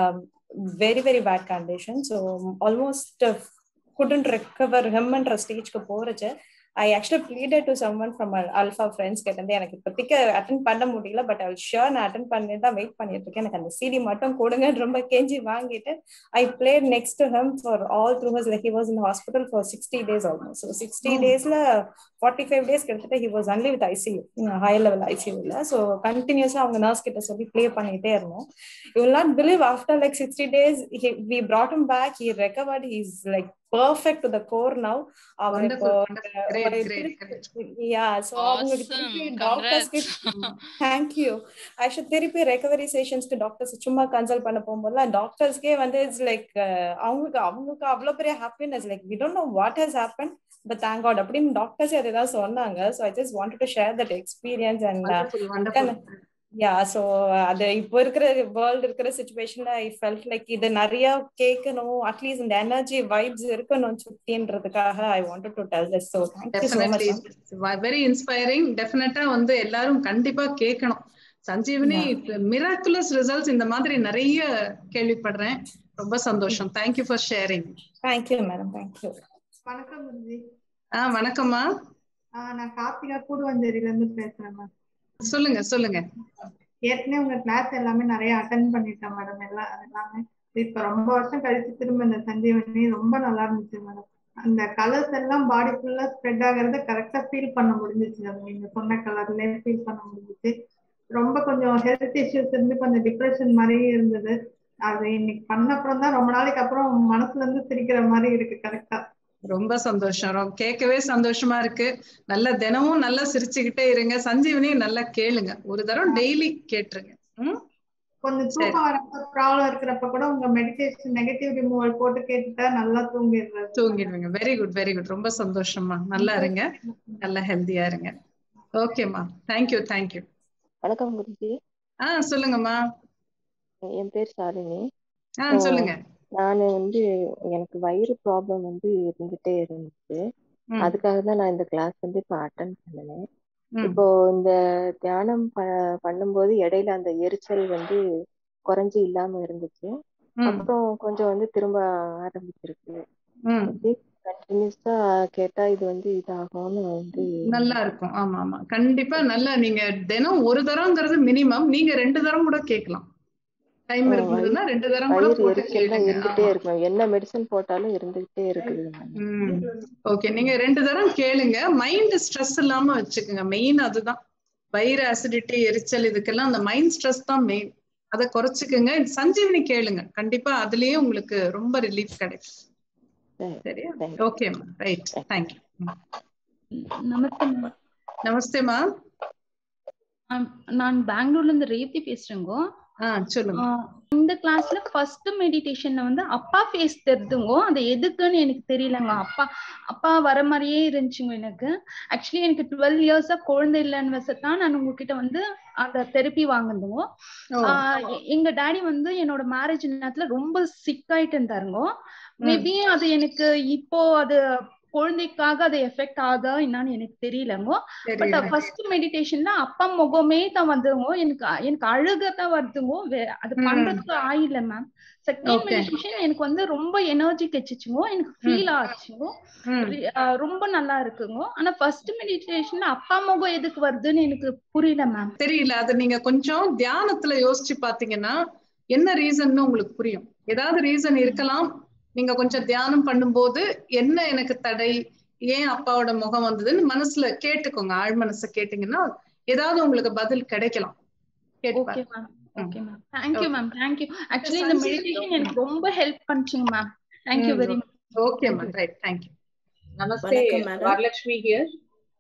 very very bad condition. So almost couldn't recover ஹெம்ன்ற ஸ்டேஜ்க்கு போறச்சு. I actually pleaded to someone from our Alpha friends கேட்டேன், எனக்கு இப்போதைக்கு அட்டென்ட் பண்ண முடியல, பட் ஐ ஷியோர் நான் அட்டென்ட் பண்ணி தான் வெயிட் பண்ணிட்டு இருக்கேன், எனக்கு அந்த சிடி மட்டும் கொடுங்க ரொம்ப கெஞ்சி வாங்கிட்டு I played next to him for all through his like he was in hospital for sixty days almost. So sixty டேஸ்ல ஃபார்ட்டி ஃபைவ் டேஸ் கிட்டத்தட்ட he was only with ICU, high level ஐசியூல. ஸோ கண்டினியூஸா அவங்க நர்ஸ் கிட்ட சொல்லி பிளே பண்ணிட்டே இருந்தோம். You will not believe after like sixty days we brought him back, he recovered, he's like perfect to the core now. Wonderful, wonderful. Great, great, great. Yeah, so Awesome. doctors get thank you. I should therapy recovery sessions க்கு டாக்டர்ஸ் சும்மா கன்சல்ட் பண்ண போகும்போது டாக்டர்ஸ்க்கே வந்து இட்ஸ் லைக் அவங்களுக்கு அவங்களுக்கு அவ்வளவு பெரிய happiness, like we don't know what has happened but thank God அப்படின்னு டாக்டர்ஸ் அதுதான் சொன்னாங்க. So I just wanted to share that experience. And wonderful, wonderful. Yeah so அது இப்போ இருக்கிற வேர்ல்டு இருக்கிற சிச்சுவேஷன்ல ஐ ஃபெல்ட் லைக் இது நிறைய கேட்கணும், அட்லீஸ்ட் இந்த எனர்ஜி வைப்ஸ் இருக்கணும் சுத்தின்றதுக்காக I wanted to tell this. So thank you so much. Very inspiring. டெஃபினட்டா வந்து எல்லாரும் கண்டிப்பா கேட்கணும். சஞ்சீவினி மிராக்குலஸ் ரிசல்ட்ஸ் இந்த மாதிரி நிறைய கேள்விப்படுறேன். ரொம்ப சந்தோஷம். Thank you for sharing. Thank you madam. Thank you. வணக்கம் குருஜி. ஆ வணக்கம்மா. நான் கார்த்திகா கூடுவஞ்சேரியில இருந்து பேசுறேன் மேம். சொல்லுங்க சொல்லுங்க. ஏற்கனவே உங்க கிளாஸ் எல்லாமே நிறைய அட்டென்ட் பண்ணிட்டேன் மேடம். எல்லாம் எல்லாமே இப்ப ரொம்ப வருஷம் கழிச்சு திரும்ப இந்த சஞ்சீவனி ரொம்ப நல்லா இருந்துச்சு மேடம். அந்த கலர்ஸ் எல்லாம் பாடி ஃபுல்லா ஸ்ப்ரெட் ஆகுறத கரெக்டா ஃபீல் பண்ண முடிஞ்சிச்சு. அது நீங்க சொன்ன கலர்ல ஃபீல் பண்ண முடிஞ்சிச்சு. ரொம்ப கொஞ்சம் ஹெல்த் இஷ்யூஸ் இருந்து கொஞ்சம் டிப்ரெஷன் மாதிரியே இருந்தது. அது இன்னைக்கு பண்ண அப்புறம் தான் ரொம்ப நாளைக்கு அப்புறம் மனசுல இருந்து சிரிக்கிற மாதிரி இருக்கு. கரெக்டா ரொம்ப சந்தோஷம். கேட்கவே சந்தோஷமா இருக்கு. நல்ல தினமும் நல்லா சிரிச்சுக்கிட்டே இருங்க. சஞ்சீவனி நல்லா கேளுங்க. ஒரு தரம் டெய்லி கேட்டுருங்க. கொஞ்சம் தூக்கம் வரப்ப ப்ராப்ளம் இருக்கிறப்ப கூட உங்க மெடிடேஷன் நெகட்டிவ் ரிமூவல் போட்டு கேட்டுட்டா நல்லா தூங்கிடுறது தூங்கிடுவீங்க. Very good very good. ரொம்ப சந்தோஷமா. நல்லா இருங்க, நல்லா ஹெல்தியா இருங்க. ஓகேம்மா. Thank you thank you. வணக்கம் குருஜி. ஆ சொல்லுங்கம்மா. என் பேர் சாலினி. ஆ சொல்லுங்க. நானு வந்து எனக்கு வயிறு ப்ராப்ளம் வந்து இருந்துட்டே இருந்துச்சு. அதுக்காக தான் நான் இந்த கிளாஸ் வந்து இப்ப அட்டென்ட் பண்ணினேன். இப்போ இந்த தியானம் ப பண்ணும்போது இடையில அந்த எரிச்சல் வந்து குறைஞ்சு இல்லாம இருந்துச்சு. அப்புறம் கொஞ்சம் வந்து திரும்ப ஆரம்பிச்சிருக்கு. கண்டினியூஸா கேட்டா இது வந்து இதாகும்னு வந்து நல்லா இருக்கும். ஆமா ஆமா கண்டிப்பா. நல்லா நீங்க தினம் ஒரு தரம்ங்கிறது மினிமம். நீங்க ரெண்டு தரம் கூட கேட்கலாம். டைம் இருக்குதுன்னா ரெண்டு தரம் கூட போட்டு கேளுங்க. இருந்துட்டே இருக்கும். என்ன மெடிசன் போட்டாலும் இருந்துட்டே இருக்குது. ஓகே, நீங்க ரெண்டு தரம் கேளுங்க. மைண்ட் ஸ்ட்ரெஸ் இல்லாம வச்சுக்கோங்க. மெயின் அதுதான். வயிறு அசிடிட்டி எரிச்சல் இதுக்கெல்லாம் அந்த மைண்ட் ஸ்ட்ரெஸ் தான் மெயின். அதை குறைச்சிக்கோங்க. சஞ்சீவனி கேளுங்க. கண்டிப்பா அதுலயே உங்களுக்கு ரொம்ப ரிலீஃப் கிடைக்கும். சரியா? ஓகேம்மா. ரைட். தேங்க்யூ. நமஸ்தே. நமஸ்தேமா. நான் பெங்களூர்ல இருந்து ரேவதி பேசுறேங்க. சொல்லுங்க. இந்த கிளாஸ்ல ஃபர்ஸ்ட் மெடிடேஷன்ல வந்து அப்பா ஃபேஸ் தெரிதுங்க. அது எதுக்குன்னு எனக்கு தெரியலங்க. அப்பா அப்பா வர மாதிரியே இருந்துச்சுங்க எனக்கு. ஆக்சுவலி எனக்கு டுவெல் இயர்ஸா குழந்தை இல்லைன்னு வசத்தான் நான் உங்ககிட்ட வந்து அந்த தெரப்பி வாங்குதுங்க. எங்க டாடி வந்து என்னோட மேரேஜ் நேரத்துல ரொம்ப சிக் ஆயிட்டு இருந்தாருங்க. மேபி அது எனக்கு இப்போ அது குழந்தைக்காக அது எஃபெக்ட் ஆகுதா என்னன்னு எனக்கு தெரியலங்க. பட் ஃபர்ஸ்ட் மெடிடேஷன்ல அப்பா முகமே தான் வந்துங்க. எனக்கு எனக்கு அழுகத்தான் வருதுங்க. அது பண்றதுக்கு ஆயில்ல மேம். செகண்ட் மெடிடேஷன் எனக்கு வந்து ரொம்ப எனர்ஜி கிடைச்சிச்சுங்க. எனக்கு ஃபீல் ஆச்சுங்க. ரொம்ப நல்லா இருக்குங்க. ஆனா ஃபர்ஸ்ட் மெடிடேஷன்ல அப்பா முகம் எதுக்கு வருதுன்னு எனக்கு புரியல மேம். தெரியல. அது நீங்க கொஞ்சம் தியானத்துல யோசிச்சு பாத்தீங்கன்னா என்ன ரீசன்னு உங்களுக்கு புரியும். ஏதாவது ரீசன் இருக்கலாம். நீங்க கொஞ்சம் தியானம் பண்ணும்போது என்ன எனக்கு தடை, ஏன் அப்பாவோட முகம் வந்ததுன்னு மனசுல கேட்டுக்கோங்க. ஆழ் மனசை கேட்டீங்கன்னா ஏதாவது உங்களுக்கு பதில் கிடைக்கலாம். Okay ma'am. Okay ma'am. Thank you ma'am. Thank you. Actually இந்த மெடிடேஷன் எனக்கு ரொம்ப ஹெல்ப் பண்ணுச்சுங்க ma'am. Thank you very much. Okay ma'am. Right. Thank you. நமஸ்தே. வரலட்சுமி ஹியர்.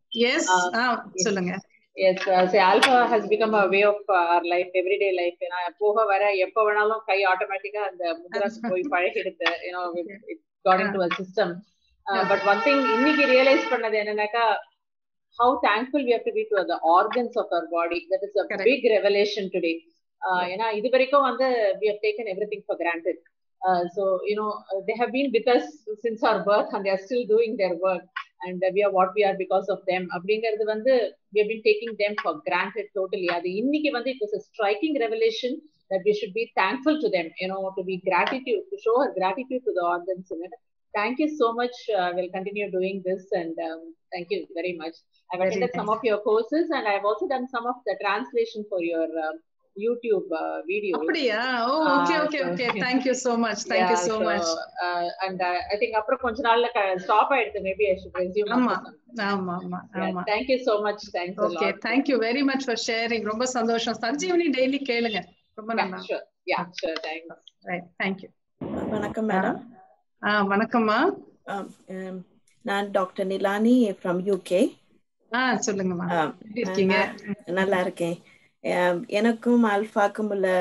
Yes. Ah, சொல்லுங்க. Yes, uh, say alpha has become a way of uh, our life, everyday life. You know, போக வர எப்ப வேணாலும் கை ஆட்டோமேட்டிக்கா அந்த முத்ராஸ் போய் பழகிடுது. You know, it, it got into a system. Uh, but one thing இன்னைக்கு ரியலைஸ் பண்ணது என்னன்னாக்கா, how thankful we have to be to the organs of our body. That is a Correct. Big revelation today. Uh, ஏன்னா இது வரைக்கும் வந்து we have taken everything for granted. Uh, so you know, they have been with us since our birth and they are still doing their work. And we are what we are because of them. அப்படிங்கிறது வந்து we have been taking them for granted totally. அது இன்னைக்கு வந்து it was a striking revelation that we should be thankful to them, you know, to be gratitude, to show our gratitude to the organs in it. Thank you so much. I uh, will continue doing this and um, thank you very much. I've attended very some nice. Of your courses and I've also done some of the translation for your uh, YouTube uh, video. அப்படியா? Oh, okay, okay, okay. Thank you so much. Thank yeah, you so, so much. Uh, and uh, I think அப்புறம் கொஞ்ச நாள்ல ஸ்டாப் ஆயிடுது. Maybe I should resume. ஆமா ஆமா ஆமா ஆமா. Thank you so much. Thanks a lot. Okay, thank you very much for sharing. ரொம்ப சந்தோஷம். சஞ்சீவனி டெய்லி கேளுங்க. ரொம்ப நல்லா. Sure. Yeah, sure. Thanks. Right. Thank you. வணக்கம் மேடம். ஆ வணக்கம்மா. நான் doctor Nilani from U K. ஆ சொல்லுங்கம்மா. எப்படி இருக்கீங்க? நல்லா இருக்கேன். எனக்கும் ஆல்ஃபாக்கும் உள்ள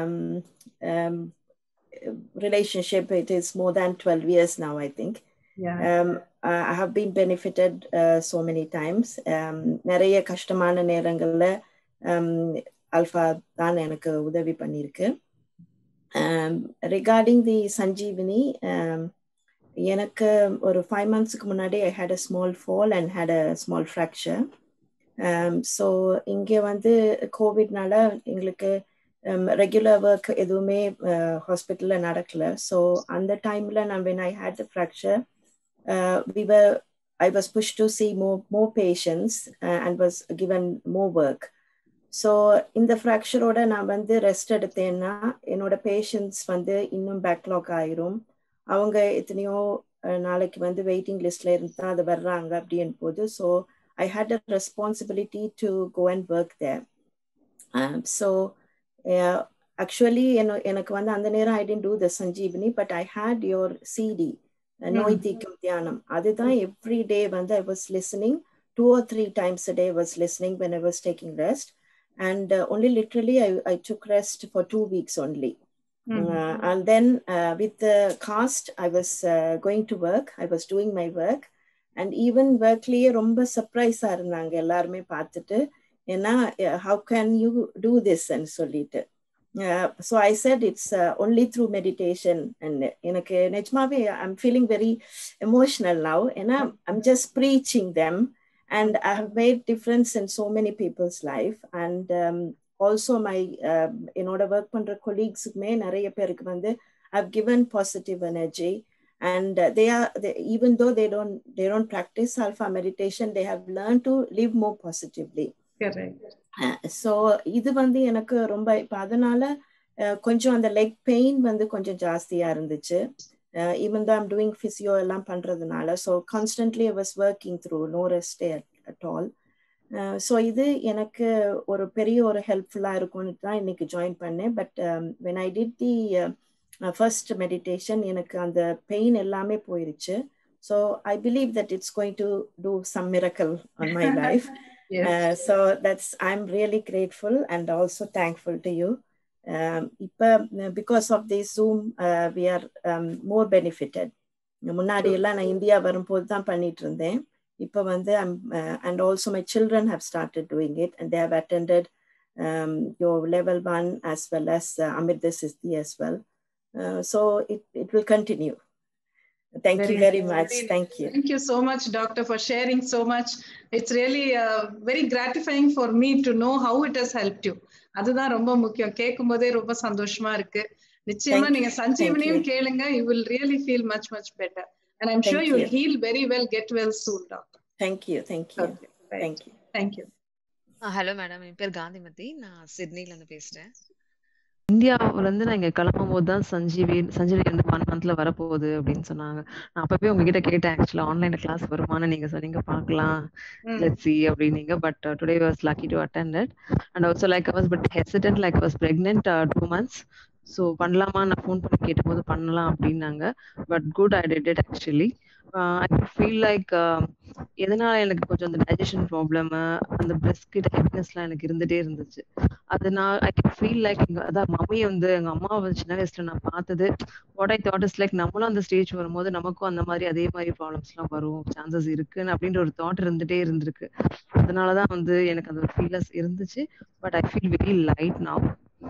relationship, it is more than twelve years now, I think. Yeah. Um, I have been benefited uh, so many times. Um, நிறைய கஷ்டமான நேரங்கள்ல ஆல்ஃபா தான் எனக்கு உதவி பண்ணியிருக்கு. Um, regarding the Sanjeevani, um, எனக்கு ஒரு five monthsக்கு முன்னாடி I had a small fall and had a small fracture. Um, so இங்கே வந்து கோவிட்னால எங்களுக்கு ரெகுலர் ஒர்க் எதுவுமே ஹாஸ்பிட்டல்ல நடக்கல. ஸோ அந்த டைம்ல நான் when I had the fracture, uh, we were I was pushed to see more more patients uh, and was given more work. So இந்த ஃப்ராக்சரோட நான் வந்து ரெஸ்ட் எடுத்தேன்னா என்னோட பேஷண்ட்ஸ் வந்து இன்னும் பேக்லாக் ஆயிரும். அவங்க எத்தனையோ நாளைக்கு வந்து வெயிட்டிங் லிஸ்ட்ல இருந்தா அது வர்றாங்க அப்படின்னு போது. So I had a responsibility to go and work there. Um, so uh, actually, எனக்கு வந்து அந்த நேரம் I didn't do the Sanjeevani, but I had your C D, Noi Theekum Dhyanam. அதுதான் every day வந்து I was listening, two or three times a day I was listening when I was taking rest. And uh, only literally I, I took rest for two weeks only. Mm-hmm. Uh, and then uh, with the cast, I was uh, going to work. I was doing my work. And even workலயே ரொம்ப சர்ப்ரைஸா இருந்தாங்க எல்லாருமே பார்த்துட்டு. ஏன்னா how can you do this and சொல்லிட்டு. So I said it's uh, only through meditation. And எனக்கு நிஜமாவே I'm feeling very emotional now. ஏன்னா I'm just preaching them. And I have made difference in so many people's life. And um, also my uh, என்னோட ஒர்க் பண்ற கொலீக்ஸுக்குமே நிறைய பேருக்கு வந்து I've given positive energy. And uh, they are they, even though they don't they don't practice alpha meditation, they have learned to live more positively. Correct. Uh, so இது வந்து எனக்கு ரொம்ப இப்ப அதனால கொஞ்சம் அந்த லெக் பெயின் வந்து கொஞ்சம் ஜாஸ்தியா இருந்துச்சு. Uh, even though I'm doing physio எல்லாம் பண்றதுனால, so constantly I was working through, no rest at, at all. Uh, so இது எனக்கு ஒரு பெரிய ஒரு ஹெல்ப்ஃபுல்லா இருக்கும்னு தான் இன்னைக்கு ஜாயின் பண்ணேன். But um, when I did the uh, Uh, first meditation, எனக்கு அந்த பெயின் எல்லாமே போயிருச்சு. So I believe that it's going to do some miracle on my life. Yes. Uh, so that's I'm really grateful and also thankful to you. Um, because of this Zoom, uh, we are um, more benefited. முன்னாடி எல்லாம் நான் இந்தியா வரும்போது தான் பண்ணிட்டு இருந்தேன். இப்போ வந்து I'm uh, and also my children have started doing it and they have attended um, your level one as well as uh, Amrita Siddhi as well. Uh, so it, it will continue. Thank very, you very much. Very, Thank you. Thank you so much, Doctor, for sharing so much. It's really uh, very gratifying for me to know how it has helped you. அதுதான் ரொம்ப முக்கியம். கேட்கும் போதே ரொம்ப சந்தோஷமா இருக்கு. நிச்சயமா நீங்க சஞ்சீவனியும் கேளுங்க. You will really feel much much better. And I'm Thank sure you you'll heal very well, get well soon, Doctor. Thank you. Thank you. Okay, right. Thank you. Thank you. Hello madam, என் பேர் காந்திமதி. நான் சிட்னில இருந்து பேசுறேன். இந்தியாவுல இருந்து நான் இங்க கிளம்பும் போது தான் சஞ்சீவி சஞ்சீவி வந்து ஒன் மந்த்ல வரப்போகுது அப்படின்னு சொன்னாங்க. நான் அப்பவே உங்ககிட்ட கேட்டேன், ஆக்சுவலா ஆன்லைன்ல கிளாஸ் வருமானு. நீங்க சொன்னீங்க பார்க்கலாம், லெட்ஸ் see அப்படினீங்க. But today I was lucky to attend it. And also like I was a bit hesitant, like I was pregnant uh, two months. So பண்ணலாமா, நான் ஃபோன் பண்ணி கேட்டபோது பண்ணலாம் அப்படின்னாங்க. But good, I did it actually. I feel like எதனால எனக்கு கொஞ்சம் அந்த டைஜஷன் ப்ராப்ளம், அந்த பிரெஸ்ட் கிட்ட ஹெவினஸ்லாம் எனக்கு இருந்துட்டே இருந்துச்சு. அது நான் ஐ கேன் ஃபீல் லைக் எங்க அதான் மம்மி வந்து எங்க அம்மாவை சின்ன வயசுல நான் பார்த்தது what I thought is like நம்மளும் அந்த ஸ்டேஜ் வரும்போது நமக்கும் அந்த மாதிரி அதே மாதிரி ப்ராப்ளம்ஸ்லாம் வரும், சான்சஸ் இருக்குன்னு அப்படின்ற ஒரு தாட் இருந்துட்டே இருந்திருக்கு. அதனாலதான் வந்து எனக்கு அந்த ஃபீலஸ் இருந்துச்சு. But I feel very light now.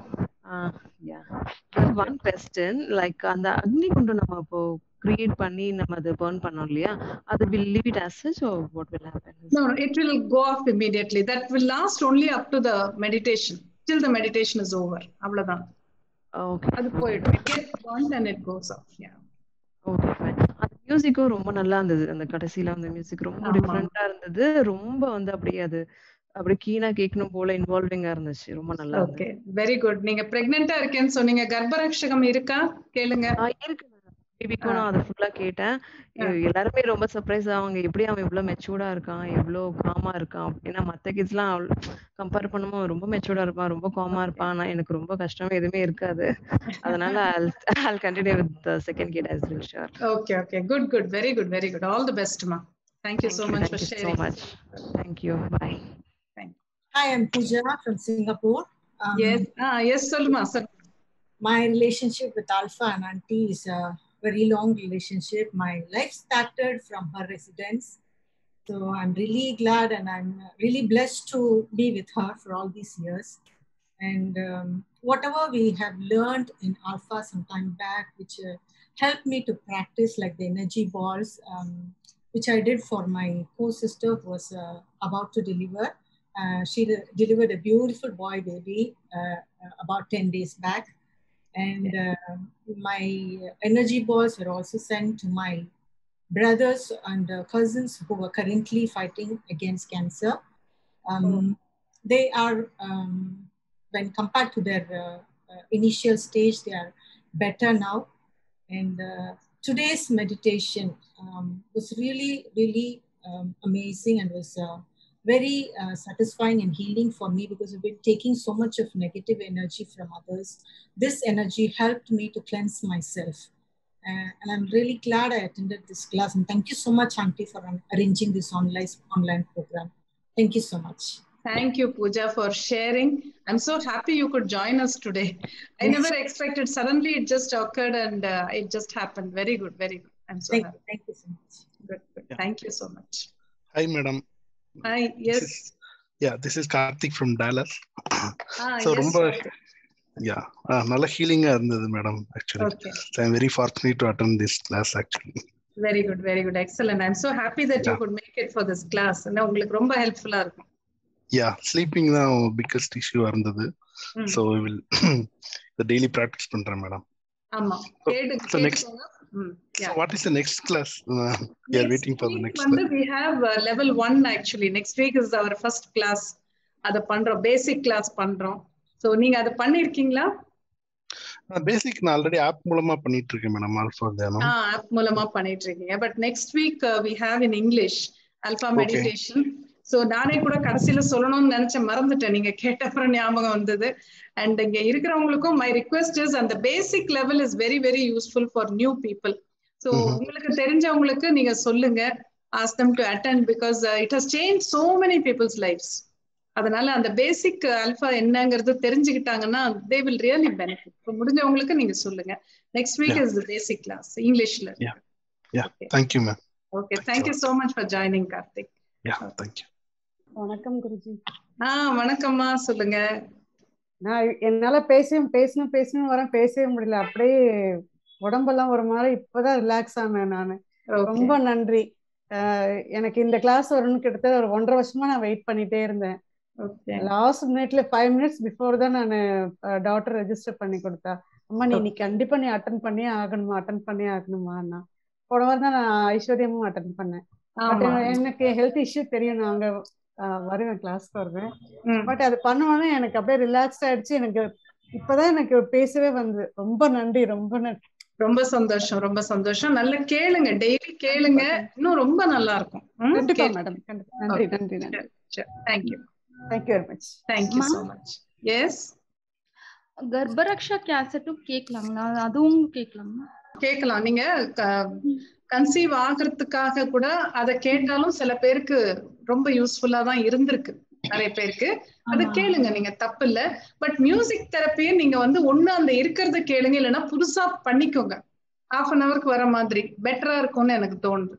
One question, like அந்த அக்னி குண்டு நம்ம இப்போ கிரியேட் பண்ணி நம்ம அதை burn பண்ணோம் இல்லையா, அது will leave it as such or what will happen? No, it will go off immediately. That will last only up to the meditation, till the meditation is over. அவ்வளவுதான். Okay. அது போயிடும். It gets burnt and it goes off. Yeah. Okay, fine. அந்த மியூசிக்கும் ரொம்ப நல்லா இருந்தது. அந்த கடைசியில அந்த மியூசிக் ரொம்ப டிஃபரெண்டா இருந்தது. ரொம்ப வந்து அப்படியே அது அப்படியே கீனா கேட்கணும் போல இன்வால்விங்கா இருந்துச்சு. ரொம்ப நல்லா இருந்துச்சு. Okay, very good. நீங்க பிரெக்னன்ட்டா இருக்கேன்னு சொன்னீங்க, கர்ப்பரக்ஷகம் இருக்கா? கேளுங்க. இருக்கு. பேபிக்கும் நான் அதை ஃபுல்லா கேட்டேன். எல்லாருமே ரொம்ப சர்ப்ரைஸ் ஆவாங்க, எப்படி அவன் இவ்வளவு மெச்சூர்டா இருக்கான், எவ்வளவு காமா இருக்கான். ஏன்னா மத்த கிட்ஸ் எல்லாம் கம்பேர் பண்ணும்போது ரொம்ப மெச்சூர்டா இருப்பான், ரொம்ப காமா இருப்பான். ஆனா எனக்கு ரொம்ப கஷ்டமா எதுவுமே இருக்காது. அதனால I'll I'll continue with the second kid as well. Sure. Okay, okay, good, good, very good, very good. All the best, ma. Thank you so much for sharing. Thank you so much. Thank you. Bye. Thank you. Hi, I'm Pooja from Singapore. Um, yes. Ah, yes, Salma. Sir. My relationship with Alpha and Auntie is a very long relationship. My life started from her residence. So I'm really glad and I'm really blessed to be with her for all these years. And um, whatever we have learned in Alpha some time back, which uh, helped me to practice like the energy balls, um, which I did for my co-sister who was uh, about to deliver. Uh, she delivered a beautiful boy baby uh, about ten days back. And uh, my energy balls were also sent to my brothers and uh, cousins who are currently fighting against cancer. Um, oh. They are, um, when compared to their uh, uh, initial stage, they are better now. And uh, today's meditation um, was really, really um, amazing and was uh, very uh, satisfying and healing for me because I've been taking so much of negative energy from others. This energy helped me to cleanse myself. Uh, and I'm really glad I attended this class. And thank you so much, Auntie, for arranging this online, online program. Thank you so much. Thank you, Pooja, for sharing. I'm so happy you could join us today. I yes. never expected. Suddenly it just occurred and uh, it just happened. Very good, very good. I'm so thank happy. You, thank you so much. Good, good. Yeah. Thank you so much. Hi, madam. Hi, yes. This is, yeah, this is Karthik from Dallas. Ah, so, yes, rumba, yeah, uh, nalla healing ah irundhathu, madam, actually. Okay. So, I'm very fortunate to attend this class, actually. Very good, very good. Excellent. I'm so happy that yeah. you could make it for this class. And உங்களுக்கு ரொம்ப ஹெல்ப்ஃபுல்லா இருக்கும். Yeah, sleeping தான் biggest issue இருந்தது. So, we will the daily practice பண்றேன், madam. ஆமா. கேடு கேடுங்க. Mm, yeah. So what is the next class? Uh, we are waiting for the next class. We have uh, level one actually. Next week is our first class. Ada pandrom basic class pandrom. So நீங்க அத பண்ணிருக்கீங்களா? Basic நான் already app மூலமா பண்ணிட்டு இருக்கேன் மேடம், Alpha தியானம். ஆ, app மூலமா பண்ணிட்டு இருக்கீங்க. But next week uh, we have in English Alpha okay. meditation. So நானே கூட கடைசில சொல்லணும்னு நினைச்சேன், மறந்துட்டேன். நீங்க கேட்ட அப்புறம் ஞாபகம் வந்தது. And இங்க இருக்கிறவங்களுக்கும் my request is and the basic level is very very useful for new people. So mm-hmm. உங்களுக்கு தெரிஞ்சவங்களுக்கு நீங்க சொல்லுங்க, ask them to attend because uh, it has changed so many people's lives. அதனால அந்த பேசிக் ஆல்பா என்னங்கிறது தெரிஞ்சுக்கிட்டாங்கன்னா they will really benefit. So முடிஞ்சவங்களுக்கு நீங்க சொல்லுங்க. Next week yeah. is the basic class Englishல. Yeah. Yeah. Okay. Thank you, ma'am. Okay, thank you so much for joining, Karthik. Yeah, thank you. வணக்கம் குருஜி. ஆ, வணக்கம்மா, சொல்லுங்க. நான் என்னால பேசவும் பேசணும் பேசணும் வரேன், பேசவே முடியல. அப்படியே உடம்பெல்லாம் ஒரு மாதிரி இப்பதான் ரிலாக்ஸ் ஆனேன் நானு. ரொம்ப நன்றி. எனக்கு இந்த கிளாஸ் வரணும்னு கிட்டத்தட்ட ஒரு ஒன்றரை வருஷமா நான் வெயிட் பண்ணிட்டே இருந்தேன். லாஸ்ட் மினிட்ல ஃபைவ் மினிட்ஸ் பிஃபோர் தான் நான் டாக்டர் ரெஜிஸ்டர் பண்ணி கொடுத்தா. அம்மா நீ நீ கண்டிப்பா நீ அட்டன் பண்ணியே ஆகணுமா அட்டன் பண்ணியே ஆகணுமா. நான் போன வாரம் தான் நான் ஐஸ்வர்யமும் அட்டன் பண்ணேன். எனக்கு ஹெல்த் இஷ்யூ தெரியும், நாங்க வருவேன் கிளாஸ்க்கு வருவேன். பட் அது பண்ணோன்னே எனக்கு அப்படியே ரிலாக்ஸ் ஆயிடுச்சு. எனக்கு இப்பதான் எனக்கு பேசவே வந்து. ரொம்ப நன்றி, ரொம்ப நன்றி. ரொம்ப சந்தோஷம், ரொம்ப சந்தோஷம். நல்லா கேளுங்க, டெய்லி கேளுங்க, இன்னும் ரொம்ப நல்லா இருக்கும். கண்டிப்பா மேடம், கண்டிப்பா. நன்றி நன்றி நன்றி. Thank you. Thank you very much. Thank you so much. Yes. கர்ப்பரக்ஷா கேசட்டும் கேட்கலாங்களா? அதுவும் கேட்கலாமா? கேட்கலாம். நீங்க கன்சீவ் ஆகிறதுக்காக கூட அதை கேட்டாலும் சில பேருக்கு ரொம்ப யூஸ்ஃபுல்லா தான் இருந்திருக்கு நிறைய பேருக்கு. அது கேளுங்க, நீங்க தப்பு இல்ல. பட் மியூசிக் தெரப்பியை நீங்க வந்து ஒண்ணு அந்த இருக்கிறத கேளுங்க, இல்லைன்னா புதுசா பண்ணிக்கோங்க. ஹாஃப் அன் அவருக்கு வர மாதிரி பெட்டரா இருக்கும்னு எனக்கு தோணுது.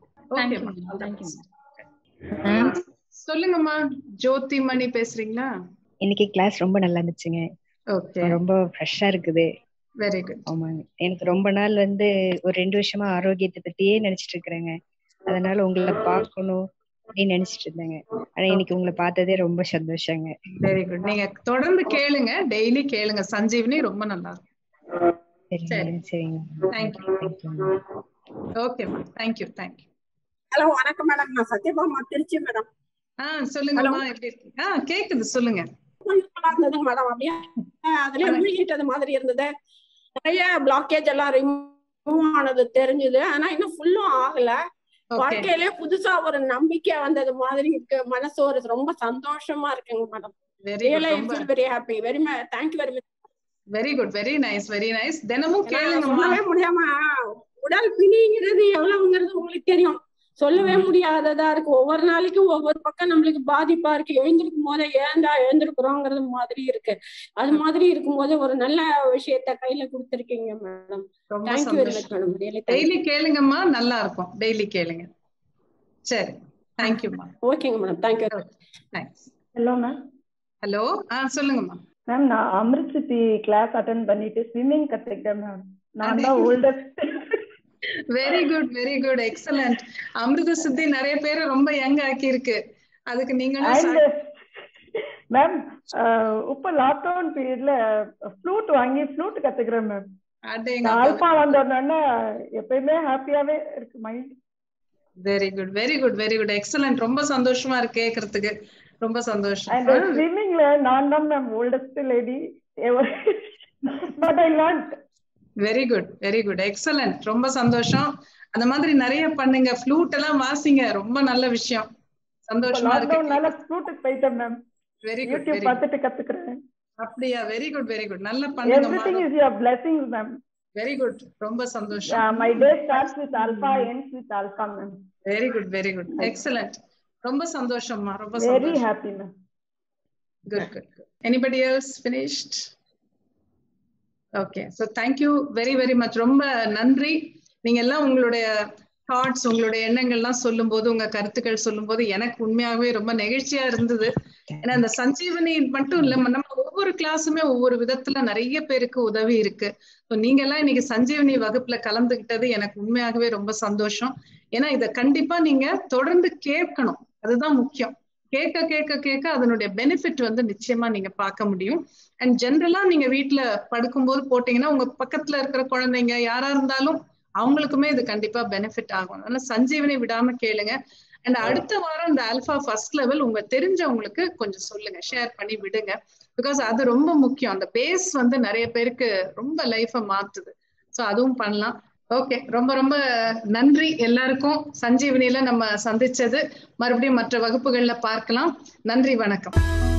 சொல்லுங்கம்மா, ஜோதி மணி பேசுறீங்களா? இன்னைக்கு கிளாஸ் ரொம்ப நல்லா இருந்துச்சுங்க. ஓகே, ரொம்ப ஃப்ரெஷ்ஷா இருக்குது. Very good. ஆமாங்க, எனக்கு ரொம்ப நாள் வந்து ஒரு ரெண்டு வருஷமா ஆரோக்கியத்தை பத்தியே நினைச்சிட்டு இருக்கிறேங்க. அதனால உங்களை பார்க்கணும் அப்படின்னு நினைச்சிட்டு இருந்தேங்க. ஆனா இன்னைக்கு உங்களை பார்த்ததே ரொம்ப சந்தோஷங்க. Very good. நீங்க தொடர்ந்து கேளுங்க, டெய்லி கேளுங்க சஞ்சீவினி, ரொம்ப நல்லா இருக்கும். சரிங்க சரிங்க. Thank you. Okay ma'am, thank you thank you. Hello, வணக்கம் மேடம். நான் சத்யபாமா, திருச்சி மேடம். ஆ சொல்லுங்கம்மா, எப்படி இருக்கீங்க? ஆ கேக்குது, சொல்லுங்க. இருந்ததுங்க மேடம், அப்படியே அதுலயே மூழ்கிட்டது மாதிரி இருந்தது. நிறைய பிளாக்கேஜ் எல்லாம் ரிமூவ் ஆனது தெரிஞ்சது. ஆனா இன்னும் ஃபுல்லும் ஆகல. வாழ்க்கையிலே புதுசா ஒரு நம்பிக்கை வந்தது மாதிரி இருக்கு. மனசு ஒரு ரொம்ப சந்தோஷமா இருக்குங்க madam. Very happy. Very thank you very much. Very good, very nice, very nice. தினமும் கேளுங்கம்மா. முடியாம உடல் பிணிங்கிறது எவ்வளவுங்கிறது உங்களுக்கு தெரியும். சொல்லவே முடியாததா இருக்கு. ஒவ்வொரு நாளைக்கும் ஒவ்வொரு பக்கம் நம்மளுக்கு பாதிப்பா இருக்கு. எழுந்திருக்கும் போதே ஏந்தா எழுந்திருக்கிறோங்கிறது மாதிரி இருக்கு. அது மாதிரி இருக்கும் போது ஒரு நல்ல விஷயத்த கையில கொடுத்திருக்கீங்க madam. Thank you very much madam. Daily கேளுங்கம்மா, நல்லா இருக்கும். டெய்லி கேளுங்க. சரி, தேங்க்யூம்மா. ஓகேங்க madam, thank you. Thanks. Hello ma'am. Hello, ஆ சொல்லுங்கம்மா. மேம், நான் அமிர்த் சித்தி கிளாஸ் அட்டென்ட் பண்ணிட்டு ஸ்விம்மிங் கத்துக்கிட்டேன் மேம். நான் தான் oldest. Very good, very good, excellent. Amrita Siddhi நிறைய பேரை ரொம்ப யங் ஆக்கி இருக்கு. அதுக்கு நீங்களும் மேம் இப்ப லாக்டவுன் பீரியட்ல ஃப்ளூட் வாங்கி ஃப்ளூட் கத்துக்கிறேன் மேம். ஆல்பா வந்தோடனே எப்பயுமே ஹாப்பியாவே இருக்கு mind. Very good, very good, very good, excellent. ரொம்ப சந்தோஷமா இருக்கு கேக்குறதுக்கு. ரொம்ப சந்தோஷம். அந்த ஸ்விம்மிங்ல நான் தான் ma'am oldest lady. But I learnt. Very good, very good, excellent. ரொம்ப சந்தோஷம். அந்த மாதிரி நிறைய பண்ணுங்க. ஃப்ளூட் எல்லாம் வாசிங்க, ரொம்ப நல்ல விஷயம். சந்தோஷமா இருக்கு. லாக்டவுன்னால ஃப்ளூட்டுக்கு போயிட்டேன் மேம். வெரி குட், யூடியூப் பார்த்துட்டு கத்துக்கிறேன். அப்படியே, வெரி குட், வெரி குட், நல்ல பண்ணுங்க. Everything is your blessings ma'am. Very good, ரொம்ப சந்தோஷம். Yeah, my day starts with alpha, ends with alpha ma'am. Very good, very good, excellent. ரொம்ப சந்தோஷம்மா, ரொம்ப சந்தோஷம். Very happy ma'am. Good, good, good. Anybody else finished? Okay, so thank you very very much. ரொம்ப நன்றி. நீங்க எல்லாம் உங்களுடைய தாட்ஸ், உங்களுடைய எண்ணங்கள்லாம் சொல்லும் போது, உங்க கருத்துக்கள் சொல்லும் போது எனக்கு உண்மையாகவே ரொம்ப நெகிழ்ச்சியா இருந்தது. ஏன்னா இந்த சஞ்சீவனி மட்டும் இல்ல, நம்ம ஒவ்வொரு கிளாஸுமே ஒவ்வொரு விதத்துல நிறைய பேருக்கு உதவி இருக்கு. நீங்க எல்லாம் இன்னைக்கு சஞ்சீவனி வகுப்புல கலந்துகிட்டது எனக்கு உண்மையாகவே ரொம்ப சந்தோஷம். ஏன்னா இதை கண்டிப்பா நீங்க தொடர்ந்து கேட்கணும், அதுதான் முக்கியம். கேட்க கேட்க கேட்க அதனுடைய பெனிஃபிட் வந்து நிச்சயமா நீங்க பார்க்க முடியும். அண்ட் ஜென்ரலா நீங்க வீட்டுல படுக்கும்போது போட்டீங்கன்னா உங்க பக்கத்துல இருக்கிற குழந்தைங்க யாரா இருந்தாலும் அவங்களுக்குமே இது கண்டிப்பா பெனிஃபிட் ஆகும். அதனால சஞ்சீவனி விடாம கேளுங்க. அண்ட் அடுத்த வாரம் இந்த ஆல்பா ஃபர்ஸ்ட் லெவல் உங்க தெரிஞ்சவங்களுக்கு கொஞ்சம் சொல்லுங்க, ஷேர் பண்ணி விடுங்க. பிகாஸ் அது ரொம்ப முக்கியம். அந்த பேஸ் வந்து நிறைய பேருக்கு ரொம்ப லைஃபை மாத்துது. ஸோ அதுவும் பண்ணலாம். ஓகே, ரொம்ப ரொம்ப நன்றி எல்லாருக்கும். சஞ்சீவனியில நம்ம சந்திச்சது. மறுபடியும் மற்ற வகுப்புகள்ல பார்க்கலாம். நன்றி, வணக்கம்.